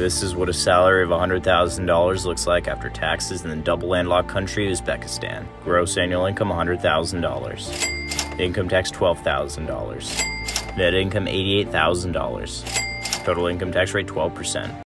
This is what a salary of $100,000 looks like after taxes in the double landlocked country Uzbekistan. Gross annual income $100,000. Income tax $12,000. Net income $88,000. Total income tax rate 12%.